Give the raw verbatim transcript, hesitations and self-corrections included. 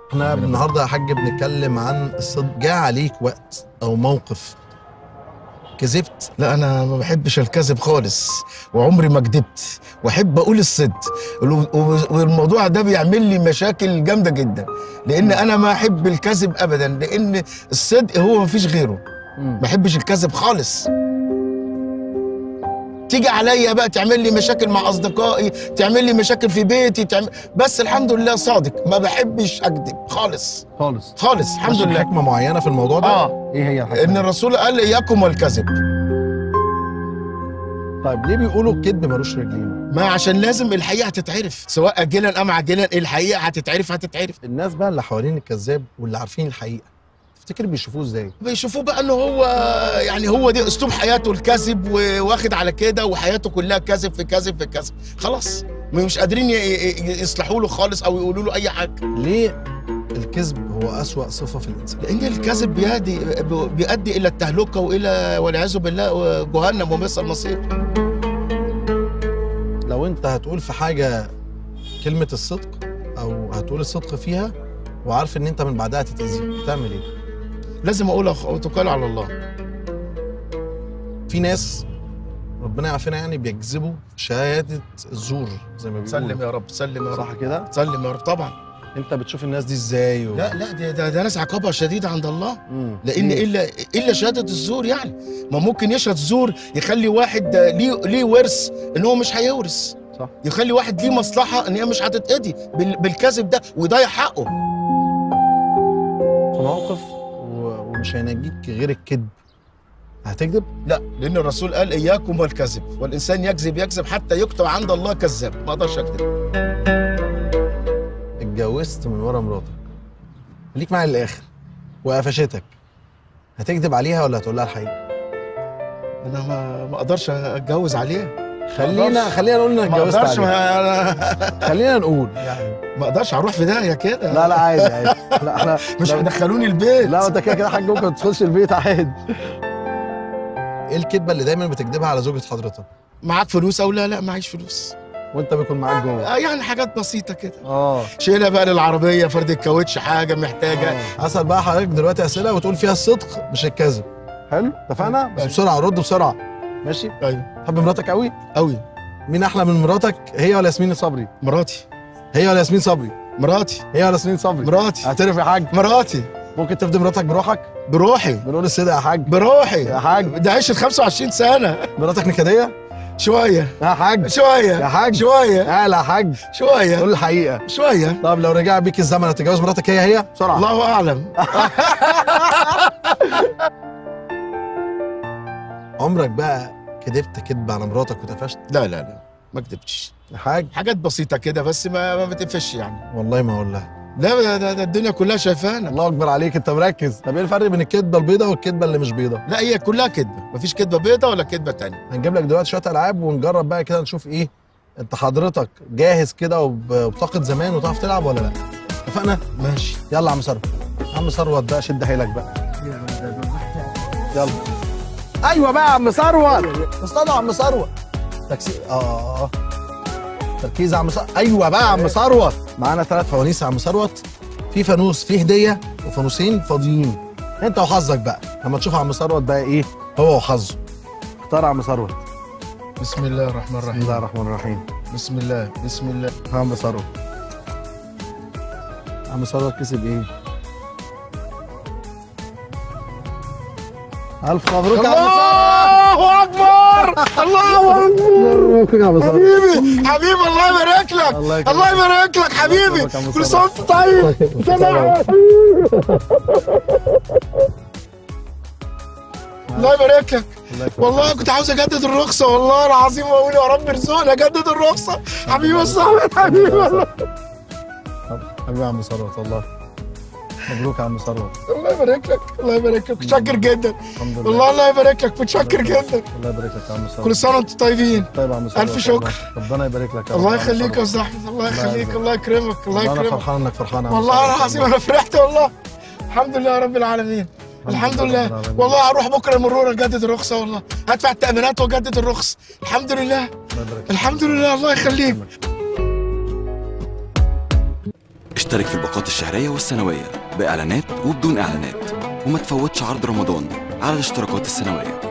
احنا النهارده يا حاج بنتكلم عن الصدق. جاء عليك وقت او موقف كذبت؟ لا انا ما بحبش الكذب خالص، وعمري ما كدبت، واحب اقول الصدق، والموضوع ده بيعمل لي مشاكل جامده جدا، لان انا ما احب الكذب ابدا، لان الصدق هو ما فيش غيره. ما بحبش الكذب خالص. تيجي عليا بقى تعمل لي مشاكل مع اصدقائي، تعمل لي مشاكل في بيتي، تعمل... بس الحمد لله صادق، ما بحبش اكذب خالص خالص خالص الحمد لله. حكمه معينه في الموضوع ده؟ اه ايه هي الحكمه؟ ان الرسول قال اياكم والكذب. طيب ليه بيقولوا الكذب ملوش رجلين؟ ما عشان لازم الحقيقه هتتعرف، سواء اجلا ام عاجلا الحقيقه هتتعرف هتتعرف. الناس بقى اللي حوالين الكذاب واللي عارفين الحقيقه تفتكر بيشوفوه ازاي؟ بيشوفوه بقى انه هو يعني هو دي اسلوب حياته الكذب، وواخد على كده، وحياته كلها كذب في كذب في كذب، خلاص مش قادرين يصلحوا له خالص او يقولوا له اي حاجه. ليه الكذب هو أسوأ صفه في الانسان؟ لان الكذب بيؤدي بيؤدي الى التهلكه والى والعياذ بالله جهنم وبئس المصير. لو انت هتقول في حاجه كلمه الصدق او هتقول الصدق فيها وعارف ان انت من بعدها هتتاذي، هتعمل ايه؟ لازم اقولها وتوكل على الله. في ناس ربنا يعافينا يعني بيكذبوا شهاده الزور زي ما بيقولوا. سلم يا رب، سلم يا رب. صح كده؟ سلم يا رب طبعا. انت بتشوف الناس دي ازاي؟ و... لا لا ده, ده, ده ناس عقابها شديد عند الله. مم. لان ليه؟ الا الا شهاده الزور، يعني ما ممكن يشهد زور يخلي واحد ليه ليه ورث ان هو مش هيورث، صح، يخلي واحد ليه مصلحه ان هي مش هتتقضي بالكذب ده ويضيع حقه. في موقف و... ومش هينجيك غير الكذب هتكذب؟ لا، لان الرسول قال اياكم والكذب، والانسان يكذب يكذب حتى يكتب عند الله كذاب، ما اقدرش اكذب. اتجوزت من ورا مراتك، خليك معايا للاخر، وقفشتك، هتكذب عليها ولا هتقول لها الحقيقه؟ انا ما ما اقدرش اتجوز عليها. خلينا خلينا نقول انك اتجوزت عليها. ما عليها. اقدرش خلينا نقول يعني ما اقدرش هروح في داهيه كده. لا لا عادي عادي. لا احنا مش هيدخلوني البيت. لا انت كده كده حاج ممكن تخش البيت عادي. ايه الكذبه اللي دايما بتكذبها على زوجة حضرتك؟ معاك فلوس او لا؟ لا معيش فلوس. وانت بيكون معاك جوه؟ آه يعني حاجات بسيطه كده. اه شيلها بقى للعربيه، فرد الكاوتش، حاجه محتاجه. اسال بقى حضرتك دلوقتي اسئله وتقول فيها الصدق مش الكذب. حلو اتفقنا؟ بس بسرعه رد بسرعه. ماشي؟ ايوه. تحب مراتك قوي؟ قوي. مين احلى من مراتك، هي ولا ياسمين صبري؟ مراتي. هي ولا ياسمين صبري؟ مراتي. هي ولا ياسمين صبري؟ مراتي. اعترف يا حاج. مراتي. ممكن تفدي مراتك بروحك؟ بروحي. بنقول الصدق يا حاج. بروحي يا حاج. ده عشت خمسة وعشرين سنه. مراتك نكديه؟ شويه يا حاج. شويه يا حاج. شويه. لا يا حاج. شويه. قول الحقيقه. شويه. طب لو رجع بيك الزمن هتتجوز مراتك هي هي؟ بسرعه. الله اعلم. عمرك بقى كدبت كدب على مراتك واتقفشت؟ لا لا لا ما كدبتش. يا حاج حاجات بسيطه كده بس ما ما بتقفش يعني. والله ما اقول لها. لا ده, ده, ده الدنيا كلها شايفانا. الله اكبر عليك انت مركز. طب ايه الفرق بين الكدبه البيضاء والكدبه اللي مش بيضاء؟ لا هي كلها كدبه، مفيش كدبه بيضاء ولا كدبه تانية. هنجيب لك دلوقتي شويه العاب ونجرب بقى كده نشوف ايه انت حضرتك جاهز كده وبطاقه زمان وتعرف تلعب ولا لا؟ اتفقنا؟ ماشي. يلا يا عم ثروت. يا عم ثروت بقى شد حيلك بقى. يلا. ايوه بقى يا عم ثروت. استنى يا عم ثروت. تاكسي اه اه تركيز يا عم ثروت. ايوه بقى يا عم ثروت. معانا ثلاث فوانيس يا عم ثروت. في فانوس فيه هديه وفانوسين فاضيين. انت وحظك بقى لما تشوف عم ثروت بقى ايه هو وحظه. اختار يا عم ثروت. بسم الله الرحمن الرحيم. بسم الله الرحمن الرحيم. بسم الله بسم الله. يا عم ثروت. عم ثروت كسب ايه؟ ألف مبروك يا عم ثروت. الله أكبر. الله أكبر. مبروك يا عم ثروت. حبيبي حبيبي الله يبارك لك. الله يكرمك. الله يبارك لك حبيبي. كل سنة وأنت طيب. الله يبارك لك. والله كنت عاوز اجدد الرخصه والله العظيم، واقول يا رب ارزقني اجدد الرخصه. حبيبي يا صاحبي حبيبي والله. حبيبي يا عم ثروت والله. مبروك يا عم ثروت. الله يبارك لك. الله يبارك لك. متشكر جدا. الحمد لله. والله الله يبارك لك. متشكر جدا. الله يبارك لك يا عم ثروت. كل سنه وانتم طيبين. طيب يا عم ثروت. الف شكر. ربنا يبارك لك يا الله يخليك يا استاذ احمد. الله يخليك. الله يكرمك. الله انا يكرمك. فرحان انك فرحان يا عم والله ثروت. العظيم انا فرحت والله. الحمد لله رب العالمين. الحمد لله. والله هروح بكره المرور اجدد الرخصه، والله هدفع التامينات واجدد الرخصه. الحمد لله. الحمد لله. الله يخليك. اشترك في الباقات الشهرية والسنوية بإعلانات وبدون إعلانات، وما تفوتش عرض رمضان على الاشتراكات السنوية.